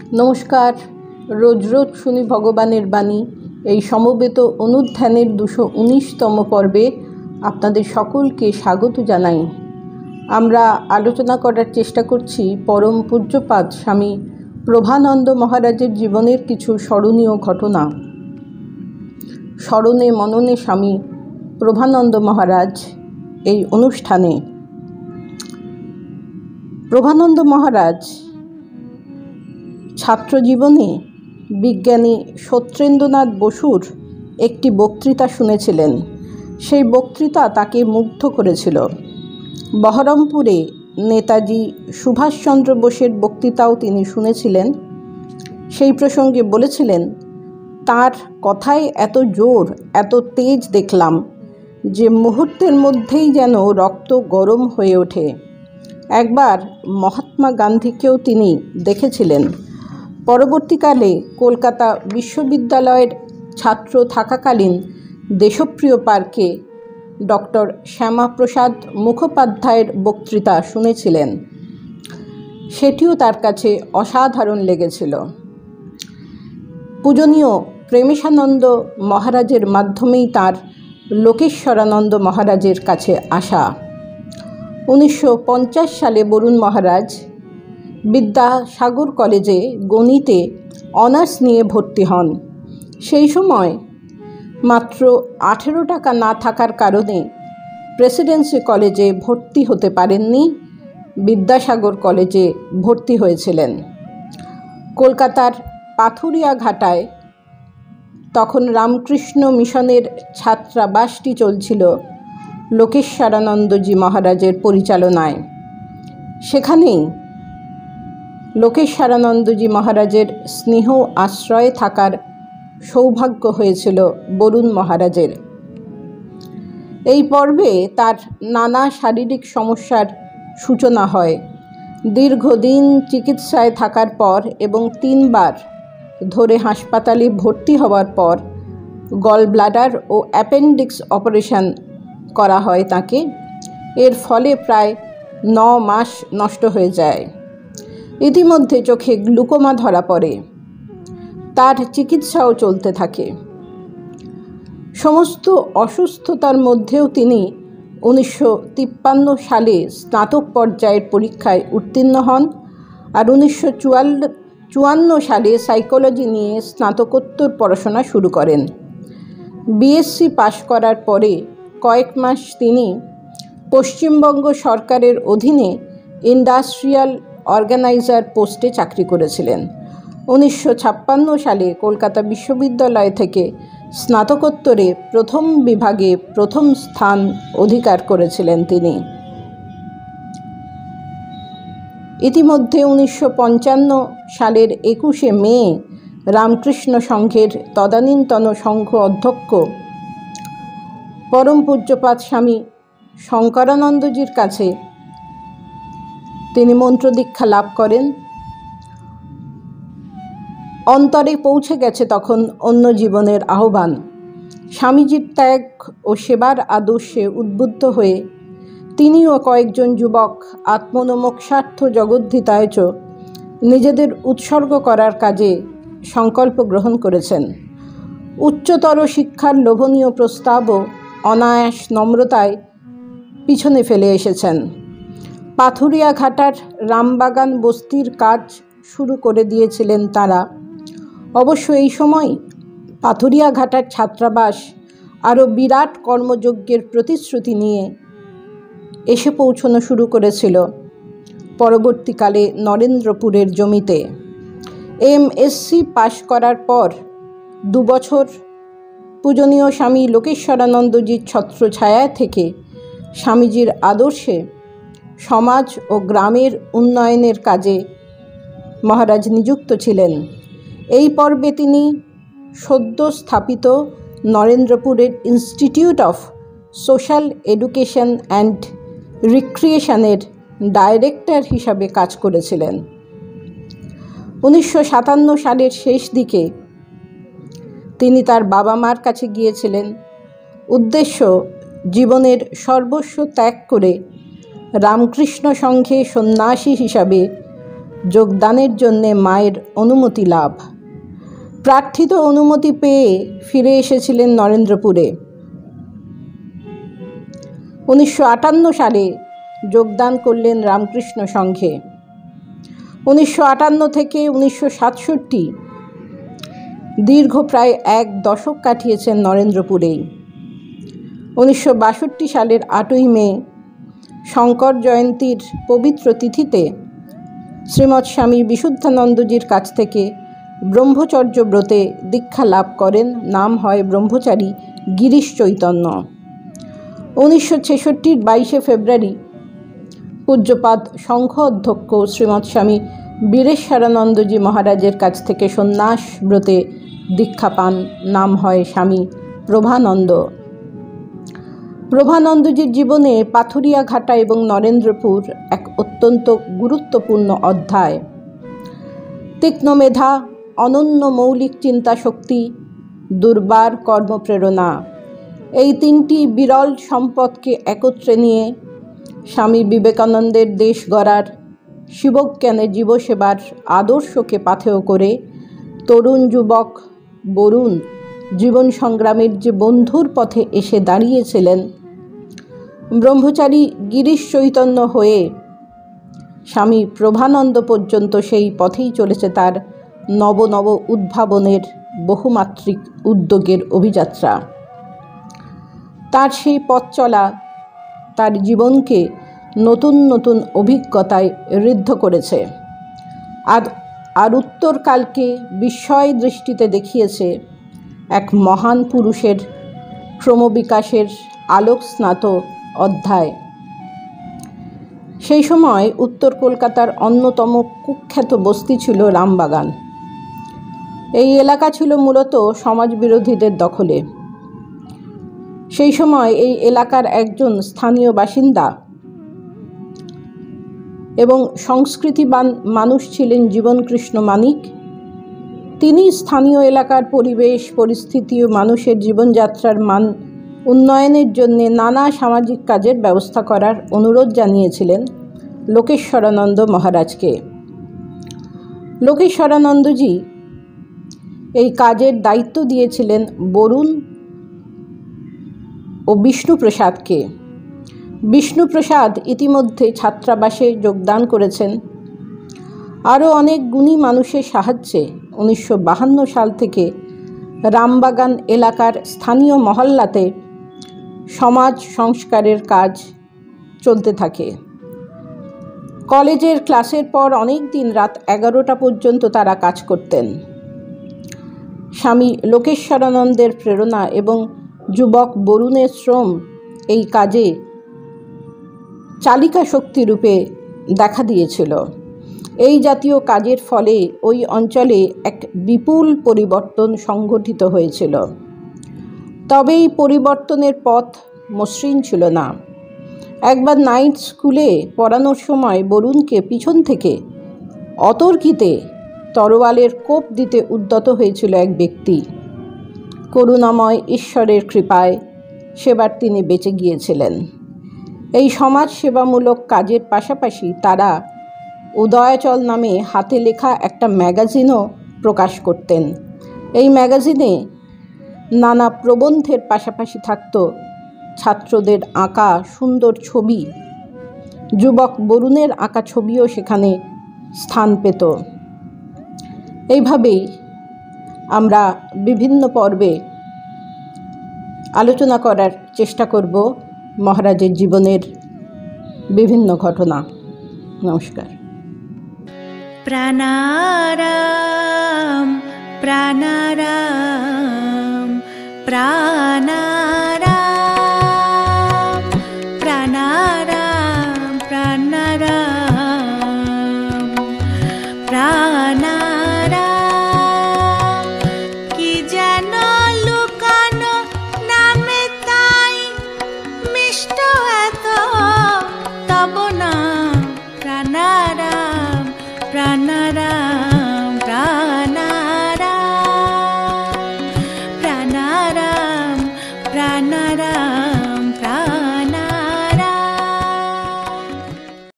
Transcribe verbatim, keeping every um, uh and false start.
নমস্কার। রোজ রোজ শুনি ভগবানের বাণী। এই সমবেত অনুধ্যানের দুশো উনিশতম পর্বে আপনাদের সকলকে স্বাগত জানাই। আমরা আলোচনা করার চেষ্টা করছি পরম পূজ্যপাদ স্বামী প্রভানন্দ মহারাজের জীবনের কিছু স্মরণীয় ঘটনা। স্মরণে মননে স্বামী প্রভানন্দ মহারাজ এই অনুষ্ঠানে। প্রভানন্দ মহারাজ ছাত্রজীবনে বিজ্ঞানী সত্যেন্দ্রনাথ বসুর একটি বক্তৃতা শুনেছিলেন। সেই বক্তৃতা তাকে মুগ্ধ করেছিল। বহরমপুরে নেতাজি সুভাষচন্দ্র বোসের বক্তৃতাও তিনি শুনেছিলেন। সেই প্রসঙ্গে বলেছিলেন, তার কথায় এত জোর, এত তেজ দেখলাম যে মুহূর্তের মধ্যেই যেন রক্ত গরম হয়ে ওঠে। একবার মহাত্মা গান্ধীকেও তিনি দেখেছিলেন। পরবর্তীকালে কলকাতা বিশ্ববিদ্যালয়ের ছাত্র থাকাকালীন দেশপ্রিয় পার্কে ডক্টর শ্যামাপ্রসাদ মুখোপাধ্যায়ের বক্তৃতা শুনেছিলেন। সেটিও তার কাছে অসাধারণ লেগেছিল। পূজনীয় প্রেমেশানন্দ মহারাজের মাধ্যমেই তার লোকেশ্বরানন্দ মহারাজের কাছে আসা। উনিশশো পঞ্চাশ সালে বরুণ মহারাজ বিদ্যাসাগর কলেজে গণিতে অনার্স নিয়ে ভর্তি হন। সেই সময় মাত্র আঠেরো টাকা না থাকার কারণে প্রেসিডেন্সি কলেজে ভর্তি হতে পারেননি, বিদ্যাসাগর কলেজে ভর্তি হয়েছিলেন। কলকাতার পাথুরিয়াঘাটায় তখন রামকৃষ্ণ মিশনের ছাত্রাবাসটি চলছিল লোকেশ্বরানন্দজি মহারাজের পরিচালনায়। সেখানেই লোকেশ্বরানন্দজি মহারাজের স্নেহ আশ্রয়ে থাকার সৌভাগ্য হয়েছিল বরুণ মহারাজের। এই পর্বে তার নানা শারীরিক সমস্যার সূচনা হয়। দীর্ঘদিন চিকিৎসায় থাকার পর এবং তিনবার ধরে হাসপাতালে ভর্তি হওয়ার পর গল ব্লাডার ও অ্যাপেন্ডিক্স অপারেশন করা হয় তাকে। এর ফলে প্রায় ন মাস নষ্ট হয়ে যায়। ইতিমধ্যে চোখে গ্লুকোমা ধরা পড়ে। তার চিকিৎসাও চলতে থাকে। সমস্ত অসুস্থতার মধ্যেও তিনি উনিশশো তিপ্পান্ন সালে স্নাতক পর্যায়ের পরীক্ষায় উত্তীর্ণ হন আর উনিশশো চুয়ান্ন সালে সাইকোলজি নিয়ে স্নাতকোত্তর পড়াশোনা শুরু করেন। বিএসসি পাশ করার পরে কয়েক মাস তিনি পশ্চিমবঙ্গ সরকারের অধীনে ইন্ডাস্ট্রিয়াল অর্গানাইজার পোস্টে চাকরি করেছিলেন। উনিশশো ছাপ্পান্ন সালে কলকাতা বিশ্ববিদ্যালয় থেকে স্নাতকোত্তরে প্রথম বিভাগে প্রথম স্থান অধিকার করেছিলেন তিনি। ইতিমধ্যে উনিশশো পঞ্চান্ন সালের একুশে মে রামকৃষ্ণ সংঘের তদানীন্তন সংঘ অধ্যক্ষ পরম পূজ্যপাদ স্বামী শঙ্করানন্দজির কাছে তিনি মন্ত্রদীক্ষা লাভ করেন। অন্তরে পৌঁছে গেছে তখন অন্য জীবনের আহ্বান। স্বামীজির ত্যাগ ও সেবার আদর্শে উদ্বুদ্ধ হয়ে তিনিও কয়েকজন যুবক আত্মনমোক্ষার্থ জগদ্ধিতায়চ নিজেদের উৎসর্গ করার কাজে সংকল্প গ্রহণ করেছেন। উচ্চতর শিক্ষার লোভনীয় প্রস্তাবও অনায়াস নম্রতায় পিছনে ফেলে এসেছেন। পাথুরিয়াঘাটার রামবাগান বস্তির কাজ শুরু করে দিয়েছিলেন তারা। অবশ্য এই সময় পাথুরিয়াঘাটার ছাত্রাবাস আরও বিরাট কর্মযজ্ঞের প্রতিশ্রুতি নিয়ে এসে পৌঁছানো শুরু করেছিল পরবর্তীকালে নরেন্দ্রপুরের জমিতে। এমএসসি পাশ করার পর দুবছর পূজনীয় স্বামী লোকেশ্বরানন্দজির ছত্রছায়া থেকে স্বামীজির আদর্শে সমাজ ও গ্রামের উন্নয়নের কাজে মহারাজ নিযুক্ত ছিলেন। এই পর্বে তিনি সদ্য স্থাপিত নরেন্দ্রপুরের institute of social education and রিক্রিয়েশনের ডাইরেক্টর হিসাবে কাজ করেছিলেন। উনিশশো সাতান্ন সালের শেষ দিকে তিনি তার বাবা মার কাছে গিয়েছিলেন। উদ্দেশ্য জীবনের সর্বস্ব ত্যাগ করে রামকৃষ্ণ সংঘে সন্ন্যাসী হিসাবে যোগদানের জন্যে মায়ের অনুমতি লাভ। প্রার্থিত অনুমতি পেয়ে ফিরে এসেছিলেন নরেন্দ্রপুরে। উনিশশো আটান্ন সালে যোগদান করলেন রামকৃষ্ণ সংঘে। উনিশশো আটান্ন থেকে উনিশশো সাতষট্টি দীর্ঘ প্রায় এক দশক কাটিয়েছেন নরেন্দ্রপুরেই। উনিশশো বাষট্টি সালের আটই মে শঙ্কর জয়ন্তীর পবিত্র তিথিতে শ্রীমৎ স্বামী বিশুদ্ধানন্দজির কাছ থেকে ব্রহ্মচর্য ব্রতে দীক্ষা লাভ করেন। নাম হয় ব্রহ্মচারী গিরিশ চৈতন্য। উনিশশো ছেষট্টির বাইশে ফেব্রুয়ারি পূজ্যপাদ সংঘ অধ্যক্ষ শ্রীমৎ স্বামী বীরেশ্বরানন্দজি মহারাজের কাছ থেকে সন্ন্যাস ব্রতে দীক্ষা পান। নাম হয় স্বামী প্রভানন্দ। প্রভানন্দজির জীবনে পাথুরিয়াঘাটা এবং নরেন্দ্রপুর এক অত্যন্ত গুরুত্বপূর্ণ অধ্যায়। তীক্ষ্ণ মেধা, অনন্য মৌলিক চিন্তা শক্তি, দুর্বার কর্মপ্রেরণা, এই তিনটি বিরল সম্পদকে একত্রে নিয়ে স্বামী বিবেকানন্দের দেশ গড়ার, শিবজ্ঞানে জীবসেবার আদর্শকে পাথেয় করে তরুণ যুবক বরুণ জীবন সংগ্রামের যে বন্ধুর পথে এসে দাঁড়িয়েছিলেন, ব্রহ্মচারী গিরিশ চৈতন্য হয়ে স্বামী প্রভানন্দ পর্যন্ত সেই পথেই চলেছে তার নব নব উদ্ভাবনের বহুমাত্রিক উদ্যোগের অভিযাত্রা। তার সেই পথ চলা তার জীবনকে নতুন নতুন অভিজ্ঞতায় ঋদ্ধ করেছে আর আর উত্তরকালকে বিস্ময় দৃষ্টিতে দেখিয়েছে এক মহান পুরুষের ক্রমবিকাশের আলোকস্নাত অধ্যায়। সেই সময় উত্তর কলকাতার অন্যতম কুখ্যাত বস্তি ছিল রামবাগান। এই এলাকা ছিল মূলত সমাজবিরোধীদের দখলে। সেই সময় এই এলাকার একজন স্থানীয় বাসিন্দা এবং সংস্কৃতিবান মানুষ ছিলেন জীবনকৃষ্ণ মানিক। তিনি স্থানীয় এলাকার পরিবেশ পরিস্থিতি ও মানুষের জীবনযাত্রার মান উন্নয়নের জন্য নানা সামাজিক কাজের ব্যবস্থা করার অনুরোধ জানিয়েছিলেন লোকেশ্বরানন্দ মহারাজকে। লোকেশ্বরানন্দজি এই কাজের দায়িত্ব দিয়েছিলেন বরুণ ও বিষ্ণুপ্রসাদকে। বিষ্ণুপ্রসাদ ইতিমধ্যে ছাত্রাবাসে যোগদান করেছেন। আরও অনেক গুণী মানুষের সাহায্যে উনিশশো বাহান্ন সাল থেকে রামবাগান এলাকার স্থানীয় মহল্লাতে সমাজ সংস্কারের কাজ চলতে থাকে। কলেজের ক্লাসের পর অনেক দিন রাত এগারোটা পর্যন্ত তারা কাজ করতেন। স্বামী লোকেশ্বরানন্দের প্রেরণা এবং যুবক বরুণের শ্রম এই কাজে চালিকা শক্তিরূপে দেখা দিয়েছিল। এই জাতীয় কাজের ফলে ওই অঞ্চলে এক বিপুল পরিবর্তন সংঘটিত হয়েছিল। তবে এই পরিবর্তনের পথ মসৃণ ছিল না। একবার নাইট স্কুলে পড়ানোর সময় বরুণকে পিছন থেকে অতর্কিতে তরোয়ালের কোপ দিতে উদ্যত হয়েছিল এক ব্যক্তি। করুণাময় ঈশ্বরের কৃপায় সেবার তিনি বেঁচে গিয়েছিলেন। এই সমাজ সেবামূলক কাজের পাশাপাশি তারা উদয়াচল নামে হাতে লেখা একটা ম্যাগাজিনও প্রকাশ করতেন। এই ম্যাগাজিনে নানা প্রবন্ধের পাশাপাশি থাকত ছাত্রদের আঁকা সুন্দর ছবি। যুবক বরুণের আঁকা ছবিও সেখানে স্থান পেত। এইভাবেই আমরা বিভিন্ন পর্বে আলোচনা করার চেষ্টা করব মহারাজের জীবনের বিভিন্ন ঘটনা। নমস্কার। প্রাণারাম প্রাণারাম প্রাণারাম প্রাণারাম প্রাণারাম প্রাণারাম কি যেন লুকানো নামে তাই মিষ্ট এত তব না প্রাণারাম প্রাণারাম